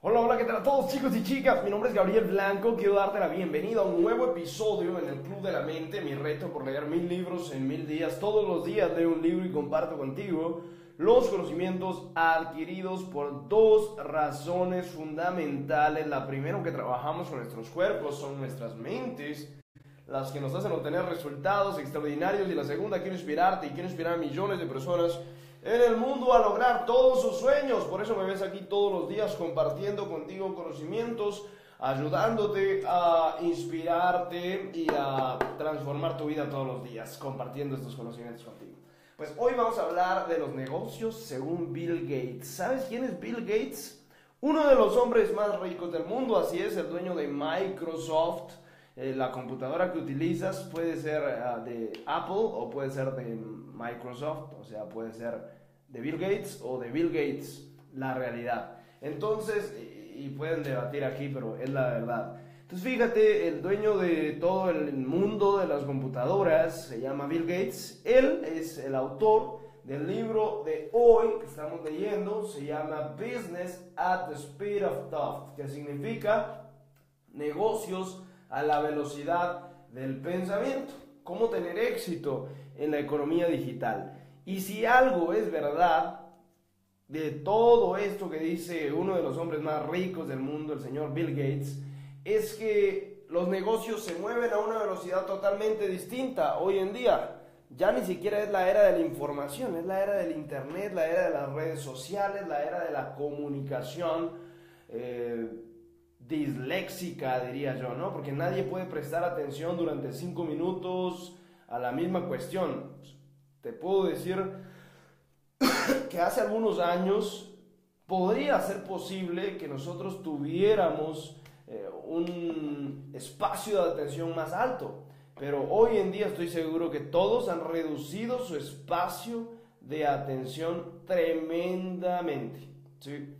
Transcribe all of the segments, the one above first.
Hola, hola, ¿qué tal a todos chicos y chicas? Mi nombre es Gabriel Blanco, quiero darte la bienvenida a un nuevo episodio en el Club de la Mente, mi reto por leer 1000 libros en 1000 días. Todos los días leo un libro y comparto contigo los conocimientos adquiridos por dos razones fundamentales. La primera, que trabajamos con nuestros cuerpos, son nuestras mentes las que nos hacen obtener resultados extraordinarios, y la segunda, quiero inspirarte y quiero inspirar a millones de personas en el mundo a lograr todos sus sueños. Por eso me ves aquí todos los días compartiendo contigo conocimientos, ayudándote a inspirarte y a transformar tu vida todos los días, compartiendo estos conocimientos contigo. Pues hoy vamos a hablar de los negocios según Bill Gates. ¿Sabes quién es Bill Gates? Uno de los hombres más ricos del mundo, así es, el dueño de Microsoft. La computadora que utilizas puede ser de Apple o puede ser de Microsoft, o sea, puede ser de Bill Gates o de Bill Gates, la realidad. Entonces, y pueden debatir aquí, pero es la verdad. Entonces, fíjate, el dueño de todo el mundo de las computadoras se llama Bill Gates. Él es el autor del libro de hoy que estamos leyendo, se llama Business at the Speed of Thought, que significa negocios a la velocidad del pensamiento, cómo tener éxito en la economía digital. Y si algo es verdad de todo esto que dice uno de los hombres más ricos del mundo, el señor Bill Gates, es que los negocios se mueven a una velocidad totalmente distinta hoy en día. Ya ni siquiera es la era de la información, es la era del internet, la era de las redes sociales, la era de la comunicación disléxica, diría yo, ¿no? Porque nadie puede prestar atención durante 5 minutos a la misma cuestión. Te puedo decir que hace algunos años podría ser posible que nosotros tuviéramos un espacio de atención más alto, pero hoy en día estoy seguro que todos han reducido su espacio de atención tremendamente, ¿sí?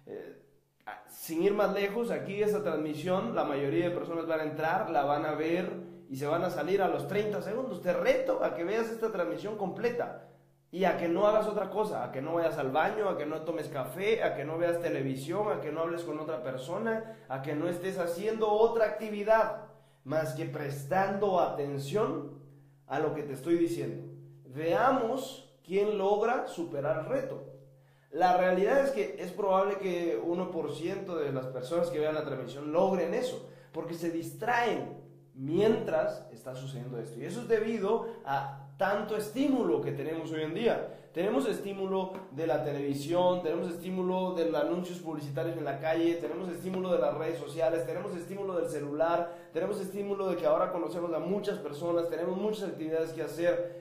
Sin ir más lejos, aquí esta transmisión, la mayoría de personas van a entrar, la van a ver y se van a salir a los 30 segundos. Te reto a que veas esta transmisión completa y a que no hagas otra cosa, a que no vayas al baño, a que no tomes café, a que no veas televisión, a que no hables con otra persona, a que no estés haciendo otra actividad más que prestando atención a lo que te estoy diciendo. Veamos quién logra superar el reto. La realidad es que es probable que 1% de las personas que vean la transmisión logren eso, porque se distraen mientras está sucediendo esto. Y eso es debido a tanto estímulo que tenemos hoy en día. Tenemos estímulo de la televisión, tenemos estímulo de los anuncios publicitarios en la calle, tenemos estímulo de las redes sociales, tenemos estímulo del celular, tenemos estímulo de que ahora conocemos a muchas personas, tenemos muchas actividades que hacer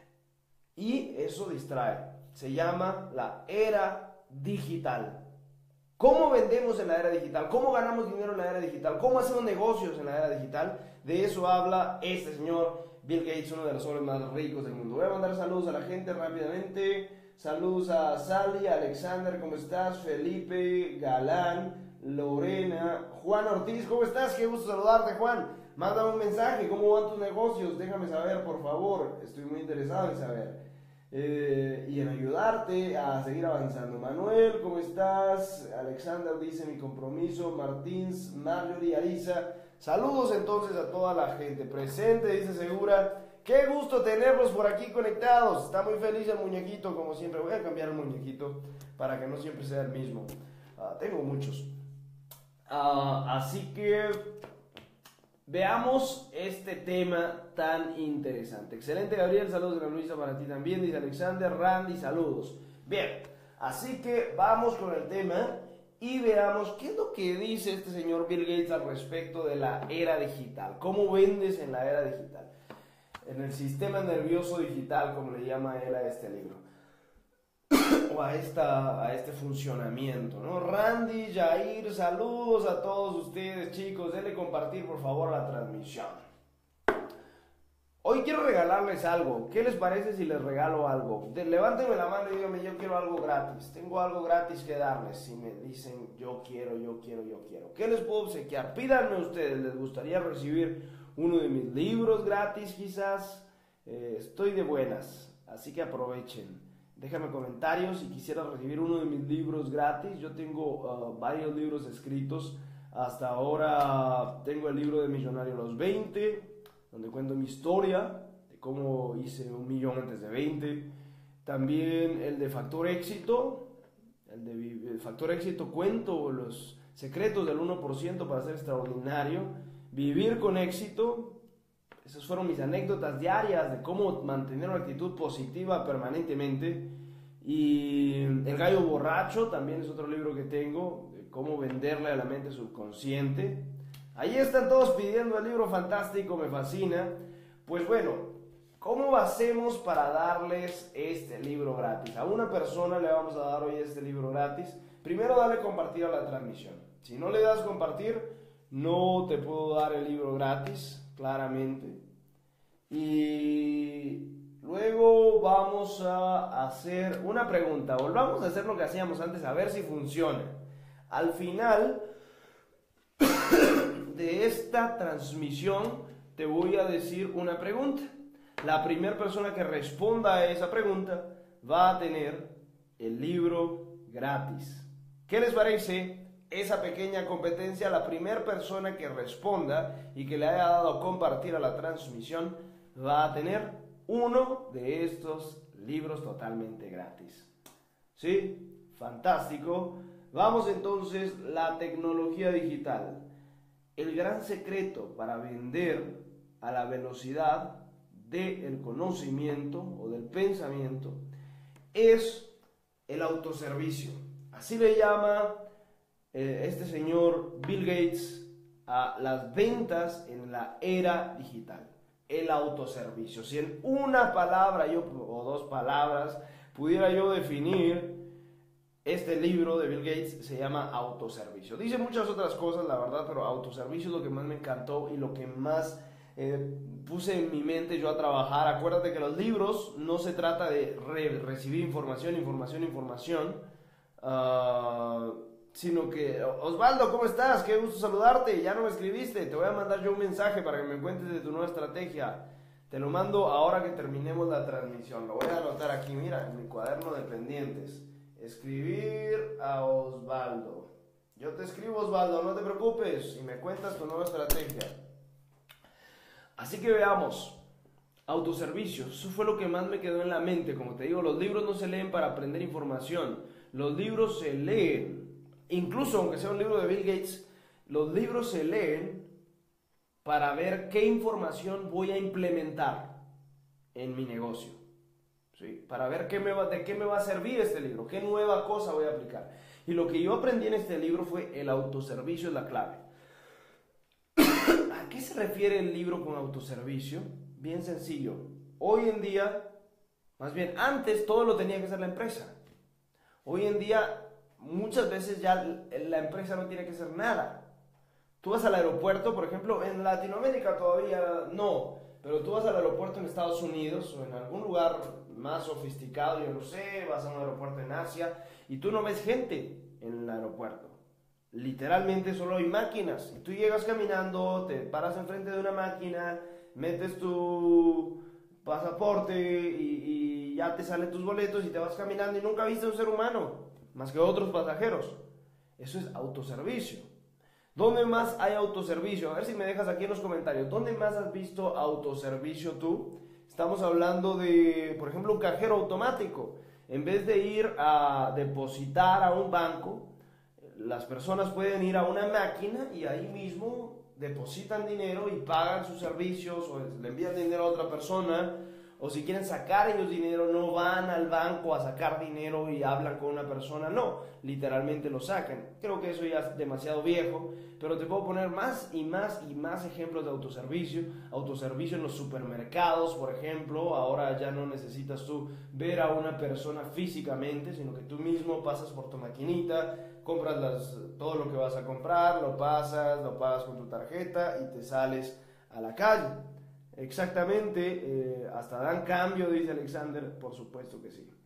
y eso distrae. Se llama la era digital. ¿Cómo vendemos en la era digital? ¿Cómo ganamos dinero en la era digital? ¿Cómo hacemos negocios en la era digital? De eso habla este señor Bill Gates, uno de los hombres más ricos del mundo. Voy a mandar saludos a la gente rápidamente. Saludos a Sally, Alexander, ¿cómo estás? Felipe, Galán, Lorena, Juan Ortiz, ¿cómo estás? Qué gusto saludarte, Juan. Manda un mensaje, ¿cómo van tus negocios? Déjame saber, por favor. Estoy muy interesado en saber. Y en ayudarte a seguir avanzando. Manuel, ¿cómo estás? Alexander dice mi compromiso. Martins, Marjorie, Arisa. Saludos entonces a toda la gente presente, dice Segura. Qué gusto tenerlos por aquí conectados. Está muy feliz el muñequito, como siempre. Voy a cambiar el muñequito para que no siempre sea el mismo. Tengo muchos. Así que veamos este tema tan interesante. Excelente, Gabriel. Saludos de la Luisa para ti también, dice Alexander. Randy, saludos. Bien, así que vamos con el tema y veamos qué es lo que dice este señor Bill Gates al respecto de la era digital. ¿Cómo vendes en la era digital? En el sistema nervioso digital, como le llama él a este libro. O a este funcionamiento, ¿no? Randy, Jair, saludos a todos ustedes, chicos. Denle compartir, por favor, la transmisión. Hoy quiero regalarles algo. ¿Qué les parece si les regalo algo? Levántenme la mano y díganme, yo quiero algo gratis. Tengo algo gratis que darles. Si me dicen, yo quiero. ¿Qué les puedo obsequiar? Pídanme ustedes. ¿Les gustaría recibir uno de mis libros gratis, quizás? Estoy de buenas, así que aprovechen. Déjame comentarios si quisieras recibir uno de mis libros gratis. Yo tengo varios libros escritos. Hasta ahora tengo el libro de Millonario a los 20, donde cuento mi historia de cómo hice 1.000.000 antes de 20. También el de Factor Éxito. El de Factor Éxito cuento los secretos del 1% para ser extraordinario. Vivir con éxito. Esas fueron mis anécdotas diarias de cómo mantener una actitud positiva permanentemente. Y El Gallo Borracho también es otro libro que tengo, de cómo venderle a la mente subconsciente. Ahí están todos pidiendo el libro fantástico, me fascina. Pues bueno, ¿cómo hacemos para darles este libro gratis? A una persona le vamos a dar hoy este libro gratis. Primero dale compartir a la transmisión. Si no le das compartir, no te puedo dar el libro gratis. Claramente. Y luego vamos a hacer una pregunta. Volvamos a hacer lo que hacíamos antes, a ver si funciona. Al final de esta transmisión te voy a decir una pregunta. La primera persona que responda a esa pregunta va a tener el libro gratis. ¿Qué les parece esa pequeña competencia? La primera persona que responda y que le haya dado a compartir a la transmisión va a tener uno de estos libros totalmente gratis. ¿Sí? Fantástico. Vamos entonces, la tecnología digital. El gran secreto para vender a la velocidad del conocimiento o del pensamiento es el autoservicio. Así le llama este señor Bill Gates a las ventas en la era digital. El autoservicio. Si en una palabra o dos palabras pudiera yo definir este libro de Bill Gates, se llama autoservicio. Dice muchas otras cosas, la verdad, pero autoservicio es lo que más me encantó y lo que más puse en mi mente yo a trabajar. Acuérdate que los libros no se trata de recibir información, sino que, Osvaldo, ¿cómo estás? Qué gusto saludarte, ya no me escribiste, te voy a mandar yo un mensaje para que me cuentes de tu nueva estrategia. Te lo mando ahora que terminemos la transmisión, lo voy a anotar aquí, mira, en mi cuaderno de pendientes. Escribir a Osvaldo. Yo te escribo, Osvaldo, no te preocupes, y me cuentas tu nueva estrategia. Así que veamos, autoservicio, eso fue lo que más me quedó en la mente. Como te digo, los libros no se leen para aprender información, los libros se leen. Incluso aunque sea un libro de Bill Gates, los libros se leen para ver qué información voy a implementar en mi negocio, ¿sí? Para ver de qué me va a servir este libro, qué nueva cosa voy a aplicar. Y lo que yo aprendí en este libro fue el autoservicio es la clave. ¿A qué se refiere el libro con autoservicio? Bien sencillo. Hoy en día, más bien antes, todo lo tenía que hacer la empresa. Hoy en día muchas veces ya la empresa no tiene que hacer nada. Tú vas al aeropuerto, por ejemplo, en Latinoamérica todavía no, pero tú vas al aeropuerto en Estados Unidos o en algún lugar más sofisticado, yo no sé, vas a un aeropuerto en Asia y tú no ves gente en el aeropuerto. Literalmente solo hay máquinas y tú llegas caminando, te paras enfrente de una máquina, metes tu pasaporte y ya te salen tus boletos y te vas caminando y nunca viste un ser humano más que otros pasajeros. Eso es autoservicio. ¿Dónde más hay autoservicio? A ver si me dejas aquí en los comentarios. ¿Dónde más has visto autoservicio tú? Estamos hablando de, por ejemplo, un cajero automático. En vez de ir a depositar a un banco, las personas pueden ir a una máquina y ahí mismo depositan dinero y pagan sus servicios o le envían dinero a otra persona. O si quieren sacar ellos dinero, no van al banco a sacar dinero y hablan con una persona, no, literalmente lo sacan. Creo que eso ya es demasiado viejo, pero te puedo poner más y más y más ejemplos de autoservicio. Autoservicio en los supermercados, por ejemplo, ahora ya no necesitas tú ver a una persona físicamente, sino que tú mismo pasas por tu maquinita, compras todo lo que vas a comprar, lo pasas, lo pagas con tu tarjeta y te sales a la calle. Exactamente, hasta dan cambio, dice Alexander, por supuesto que sí.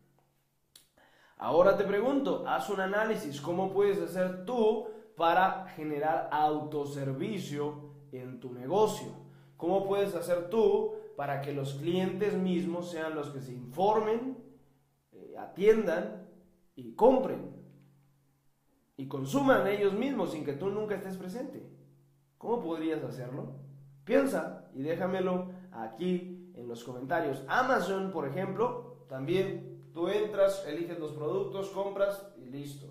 Ahora te pregunto, haz un análisis, ¿cómo puedes hacer tú para generar autoservicio en tu negocio? ¿Cómo puedes hacer tú para que los clientes mismos sean los que se informen atiendan y compren y consuman ellos mismos sin que tú nunca estés presente. ¿Cómo podrías hacerlo? Piensa y déjamelo aquí en los comentarios. Amazon, por ejemplo, también tú entras, eliges los productos, compras y listo.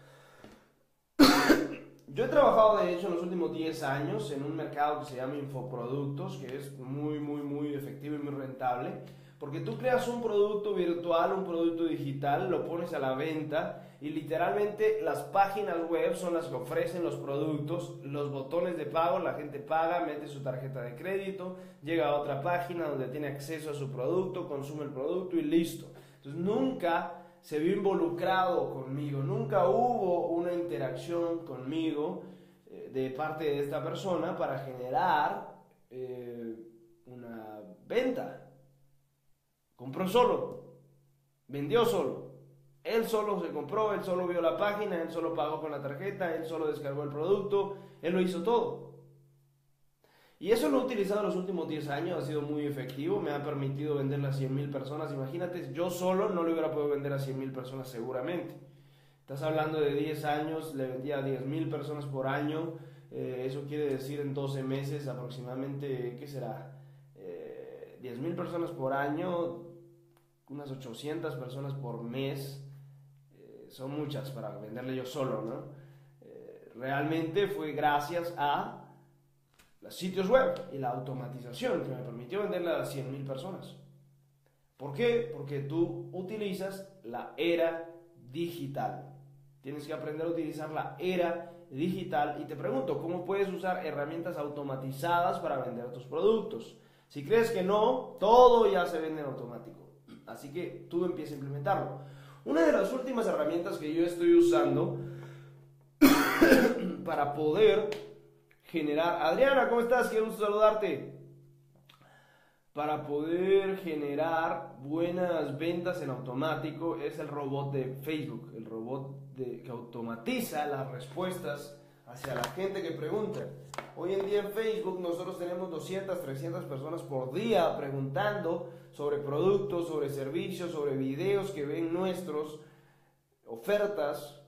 Yo he trabajado, de hecho, en los últimos 10 años en un mercado que se llama infoproductos, que es muy efectivo y muy rentable, porque tú creas un producto virtual, un producto digital, lo pones a la venta y literalmente las páginas web son las que ofrecen los productos, los botones de pago, la gente paga, mete su tarjeta de crédito, llega a otra página donde tiene acceso a su producto, consume el producto y listo. Entonces nunca se vio involucrado conmigo, nunca hubo una interacción conmigo de parte de esta persona para generar una venta. Compró solo, vendió solo, él solo se compró, él solo vio la página, él solo pagó con la tarjeta, él solo descargó el producto, él lo hizo todo. Y eso lo he utilizado en los últimos 10 años, ha sido muy efectivo, me ha permitido venderle a 100,000 personas. Imagínate, yo solo no le hubiera podido vender a 100,000 personas seguramente. Estás hablando de 10 años, le vendía a 10,000 personas por año, eso quiere decir en 12 meses aproximadamente, ¿qué será? 10,000 personas por año, unas 800 personas por mes, son muchas para venderle yo solo, ¿no? Realmente fue gracias a los sitios web y la automatización que me permitió venderle a 100,000 personas. ¿Por qué? Porque tú utilizas la era digital. Tienes que aprender a utilizar la era digital y te pregunto, ¿cómo puedes usar herramientas automatizadas para vender tus productos? Si crees que no, todo ya se vende en automático. Así que tú empieza a implementarlo. Una de las últimas herramientas que yo estoy usando para poder generar... Adriana, ¿cómo estás? Qué gusto saludarte. Para poder generar buenas ventas en automático es el robot de Facebook. El robot que automatiza las respuestas hacia la gente que pregunta. Hoy en día en Facebook nosotros tenemos 200, 300 personas por día preguntando sobre productos, sobre servicios, sobre videos que ven nuestros, ofertas,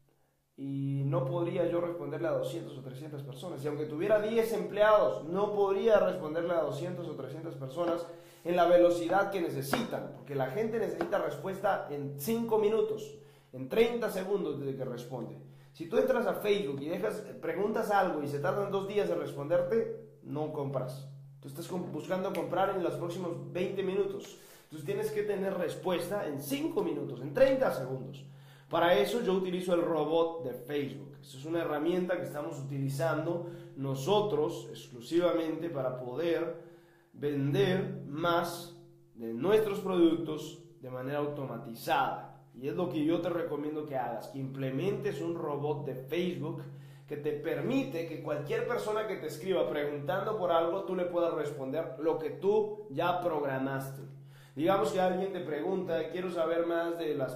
y no podría yo responderle a 200 o 300 personas. Y aunque tuviera 10 empleados, no podría responderle a 200 o 300 personas en la velocidad que necesitan, porque la gente necesita respuesta en 5 minutos, en 30 segundos desde que responde. Si tú entras a Facebook y preguntas algo y se tardan 2 días en responderte, no compras. Tú estás buscando comprar en los próximos 20 minutos. Entonces tienes que tener respuesta en 5 minutos, en 30 segundos. Para eso yo utilizo el robot de Facebook. Esa es una herramienta que estamos utilizando nosotros exclusivamente para poder vender más de nuestros productos de manera automatizada. Y es lo que yo te recomiendo que hagas, que implementes un robot de Facebook que te permite que cualquier persona que te escriba preguntando por algo, tú le puedas responder lo que tú ya programaste. Digamos que alguien te pregunta, quiero saber más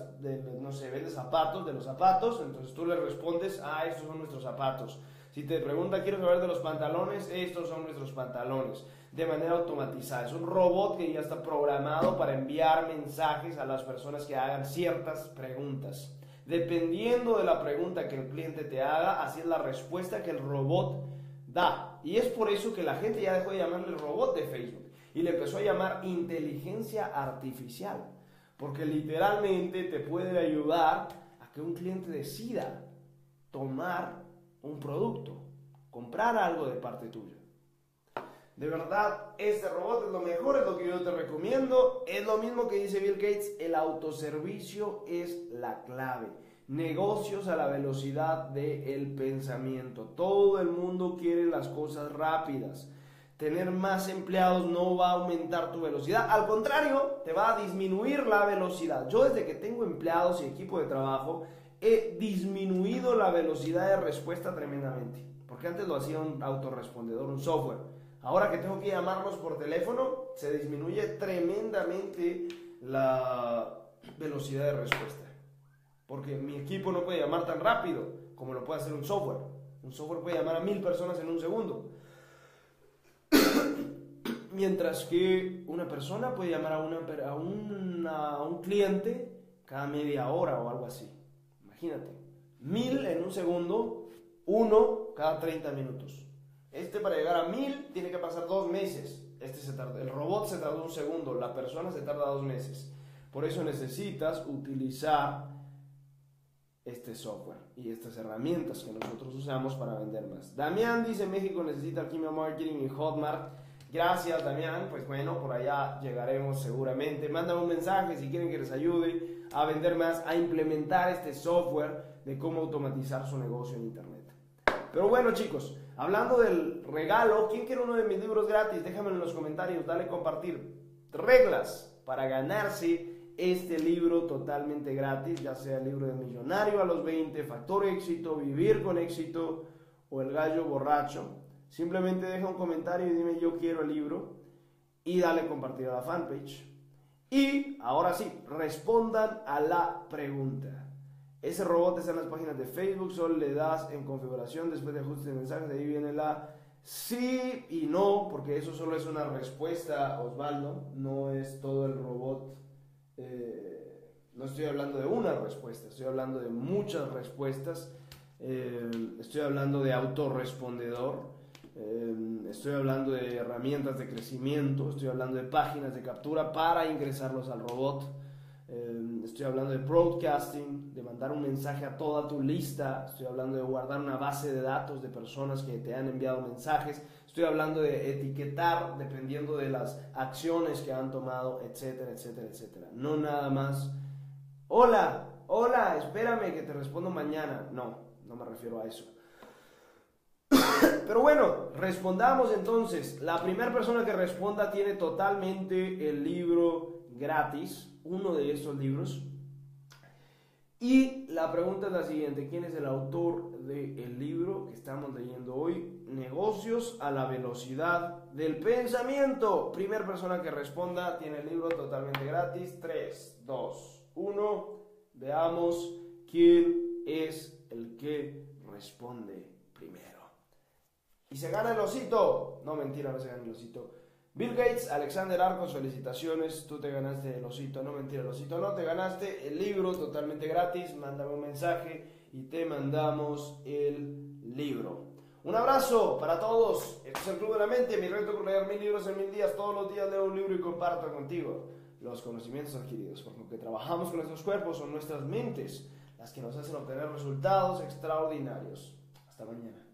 no sé, vende zapatos, de los zapatos, entonces tú le respondes, estos son nuestros zapatos. Si te pregunta, quiero saber de los pantalones, estos son nuestros pantalones, de manera automatizada. Es un robot que ya está programado para enviar mensajes a las personas que hagan ciertas preguntas. Dependiendo de la pregunta que el cliente te haga, así es la respuesta que el robot da. Y es por eso que la gente ya dejó de llamarle el robot de Facebook y le empezó a llamar inteligencia artificial, porque literalmente te puede ayudar a que un cliente decida tomar un producto, comprar algo de parte tuya. De verdad, este robot es lo mejor, es lo que yo te recomiendo. Es lo mismo que dice Bill Gates, el autoservicio es la clave. Negocios a la velocidad del pensamiento. Todo el mundo quiere las cosas rápidas. Tener más empleados no va a aumentar tu velocidad, al contrario, te va a disminuir la velocidad. Yo desde que tengo empleados y equipo de trabajo, he disminuido la velocidad de respuesta tremendamente, porque antes lo hacía un autorrespondedor, un software. Ahora que tengo que llamarlos por teléfono, se disminuye tremendamente la velocidad de respuesta, porque mi equipo no puede llamar tan rápido como lo puede hacer un software. Un software puede llamar a 1000 personas en un segundo. Mientras que una persona puede llamar a un cliente cada media hora o algo así. Imagínate, 1000 en un segundo, 1 cada 30 minutos. Para llegar a 1000 tiene que pasar 2 meses. El robot se tarda un segundo, la persona se tarda 2 meses. Por eso necesitas utilizar este software y estas herramientas que nosotros usamos para vender más. Damián dice: México necesita Alquimia Marketing y Hotmart. Gracias, Damián. Pues bueno, por allá llegaremos seguramente. Mándame un mensaje si quieren que les ayude a vender más, a implementar este software de cómo automatizar su negocio en internet. Pero bueno, chicos, hablando del regalo, ¿quién quiere uno de mis libros gratis? Déjamelo en los comentarios, dale compartir. Reglas para ganarse este libro totalmente gratis, ya sea el libro de Millonario a los 20, Factor Éxito, Vivir con Éxito o El Gallo Borracho. Simplemente deja un comentario y dime: yo quiero el libro, y dale compartir a la fanpage. Y ahora sí, respondan a la pregunta. Ese robot está en las páginas de Facebook, solo le das en configuración, después de ajustes de mensajes, de ahí viene la sí y no, porque eso solo es una respuesta, Osvaldo, no es todo el robot. No estoy hablando de una respuesta, estoy hablando de muchas respuestas. Estoy hablando de autorrespondedor, estoy hablando de herramientas de crecimiento, estoy hablando de páginas de captura para ingresarlos al robot. Estoy hablando de broadcasting, de mandar un mensaje a toda tu lista. Estoy hablando de guardar una base de datos de personas que te han enviado mensajes. Estoy hablando de etiquetar dependiendo de las acciones que han tomado, etcétera, etcétera, etcétera. No nada más: hola, espérame que te respondo mañana. No me refiero a eso. Pero bueno, respondamos entonces. La primera persona que responda tiene totalmente el libro gratis, uno de estos libros. Y la pregunta es la siguiente: ¿quién es el autor del libro que estamos leyendo hoy? Negocios a la velocidad del pensamiento. Primera persona que responda tiene el libro totalmente gratis. 3, 2, 1. Veamos quién es el que responde primero. Y se gana el osito. No, mentira, no se gana el osito. Bill Gates, Alexander Arcos, felicitaciones, tú te ganaste el osito. No, mentira, el osito no, te ganaste el libro totalmente gratis. Mándame un mensaje y te mandamos el libro. Un abrazo para todos. Esto es el Club de la Mente, mi reto por leer 1000 libros en 1000 días. Todos los días leo un libro y comparto contigo los conocimientos adquiridos, porque lo que trabajamos con nuestros cuerpos son nuestras mentes las que nos hacen obtener resultados extraordinarios. Hasta mañana.